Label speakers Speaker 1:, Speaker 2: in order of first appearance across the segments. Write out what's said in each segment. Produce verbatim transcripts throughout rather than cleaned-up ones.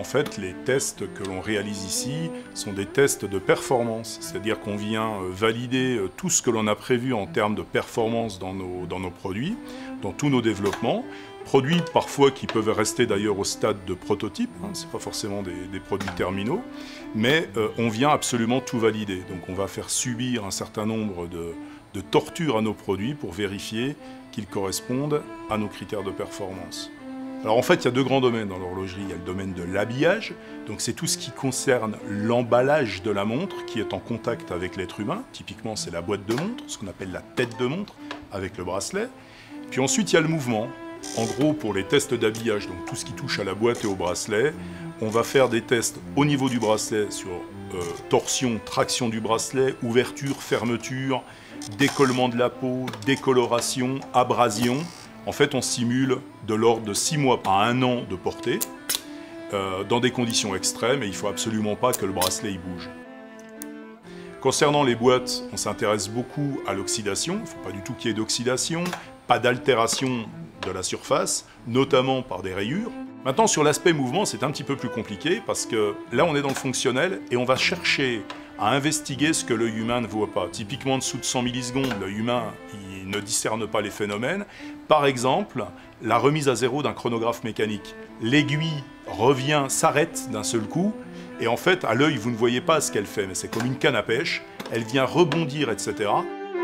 Speaker 1: fait, les tests que l'on réalise ici sont des tests de performance, c'est-à-dire qu'on vient valider tout ce que l'on a prévu en termes de performance dans nos, dans nos produits, dans tous nos développements, produits parfois qui peuvent rester d'ailleurs au stade de prototype, hein, ce n'est pas forcément des, des produits terminaux, mais euh, on vient absolument tout valider. Donc on va faire subir un certain nombre de, de tortures à nos produits pour vérifier qu'ils correspondent à nos critères de performance. Alors en fait, il y a deux grands domaines dans l'horlogerie. Il y a le domaine de l'habillage, donc c'est tout ce qui concerne l'emballage de la montre qui est en contact avec l'être humain. Typiquement, c'est la boîte de montre, ce qu'on appelle la tête de montre, avec le bracelet. Puis ensuite, il y a le mouvement. En gros, pour les tests d'habillage, donc tout ce qui touche à la boîte et au bracelet, on va faire des tests au niveau du bracelet sur euh, torsion, traction du bracelet, ouverture, fermeture, décollement de la peau, décoloration, abrasion. En fait, on simule de l'ordre de six mois à un an de portée, euh, dans des conditions extrêmes, et il ne faut absolument pas que le bracelet y bouge. Concernant les boîtes, on s'intéresse beaucoup à l'oxydation. Il ne faut pas du tout qu'il y ait d'oxydation, pas d'altération de la surface, notamment par des rayures. Maintenant, sur l'aspect mouvement, c'est un petit peu plus compliqué, parce que là, on est dans le fonctionnel, et on va chercher à investiguer ce que l'œil humain ne voit pas. Typiquement, en dessous de cent millisecondes, l'œil humain il ne discerne pas les phénomènes. Par exemple, la remise à zéro d'un chronographe mécanique. L'aiguille revient, s'arrête d'un seul coup, et en fait, à l'œil, vous ne voyez pas ce qu'elle fait, mais c'est comme une canne à pêche, elle vient rebondir, et cetera.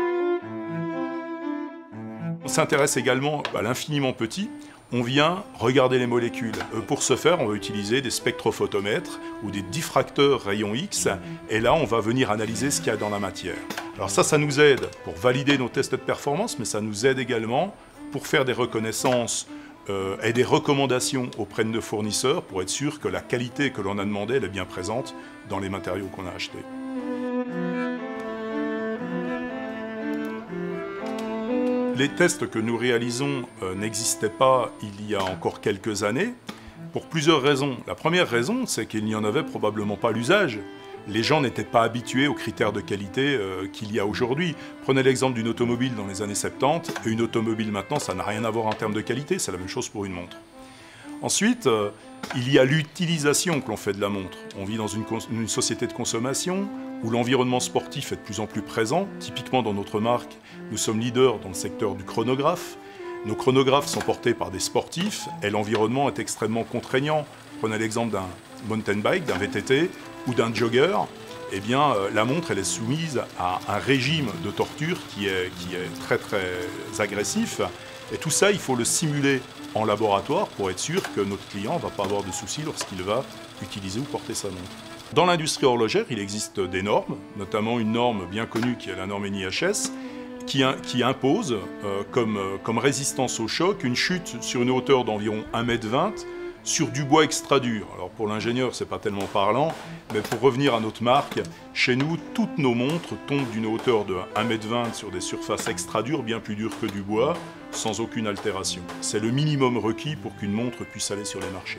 Speaker 1: On s'intéresse également à l'infiniment petit. On vient regarder les molécules. Pour ce faire, on va utiliser des spectrophotomètres ou des diffracteurs rayons X, et là, on va venir analyser ce qu'il y a dans la matière. Alors ça, ça nous aide pour valider nos tests de performance, mais ça nous aide également pour faire des reconnaissances euh, et des recommandations auprès de nos fournisseurs pour être sûr que la qualité que l'on a demandée, elle est bien présente dans les matériaux qu'on a achetés. Les tests que nous réalisons euh, n'existaient pas il y a encore quelques années, pour plusieurs raisons. La première raison, c'est qu'il n'y en avait probablement pas l'usage. Les gens n'étaient pas habitués aux critères de qualité euh, qu'il y a aujourd'hui. Prenez l'exemple d'une automobile dans les années soixante-dix, et une automobile maintenant, ça n'a rien à voir en termes de qualité, c'est la même chose pour une montre. Ensuite, euh, il y a l'utilisation que l'on fait de la montre. On vit dans une, une société de consommation, où l'environnement sportif est de plus en plus présent. Typiquement dans notre marque, nous sommes leaders dans le secteur du chronographe. Nos chronographes sont portés par des sportifs et l'environnement est extrêmement contraignant. Prenez l'exemple d'un mountain bike, d'un V T T ou d'un jogger. Eh bien, euh, la montre elle est soumise à un régime de torture qui est, qui est très très agressif. Et tout ça, il faut le simuler en laboratoire pour être sûr que notre client ne va pas avoir de soucis lorsqu'il va utiliser ou porter sa montre. Dans l'industrie horlogère, il existe des normes, notamment une norme bien connue qui est la norme N I H S, qui, qui impose euh, comme, euh, comme résistance au choc une chute sur une hauteur d'environ un mètre vingt sur du bois extra dur. Alors pour l'ingénieur, c'est pas tellement parlant, mais pour revenir à notre marque, chez nous, toutes nos montres tombent d'une hauteur de un mètre vingt sur des surfaces extra dures, bien plus dures que du bois, sans aucune altération. C'est le minimum requis pour qu'une montre puisse aller sur les marchés.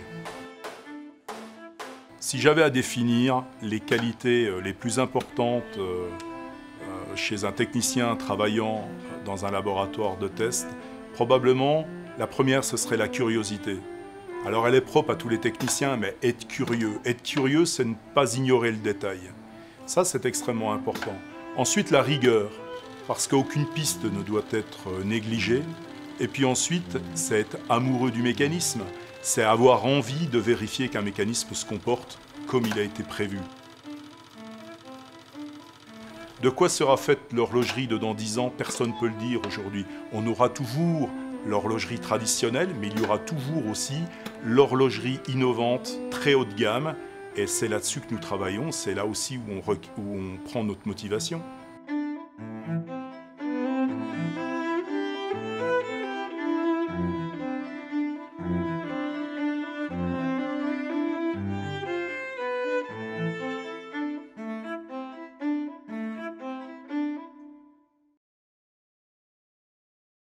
Speaker 1: Si j'avais à définir les qualités les plus importantes chez un technicien travaillant dans un laboratoire de test, probablement la première ce serait la curiosité. Alors elle est propre à tous les techniciens, mais être curieux. Être curieux, c'est ne pas ignorer le détail. Ça, c'est extrêmement important. Ensuite, la rigueur, parce qu'aucune piste ne doit être négligée. Et puis ensuite, c'est être amoureux du mécanisme. C'est avoir envie de vérifier qu'un mécanisme se comporte comme il a été prévu. De quoi sera faite l'horlogerie de dans dix ans? Personne ne peut le dire aujourd'hui. On aura toujours l'horlogerie traditionnelle, mais il y aura toujours aussi l'horlogerie innovante, très haut de gamme. Et c'est là-dessus que nous travaillons, c'est là aussi où on, où on prend notre motivation.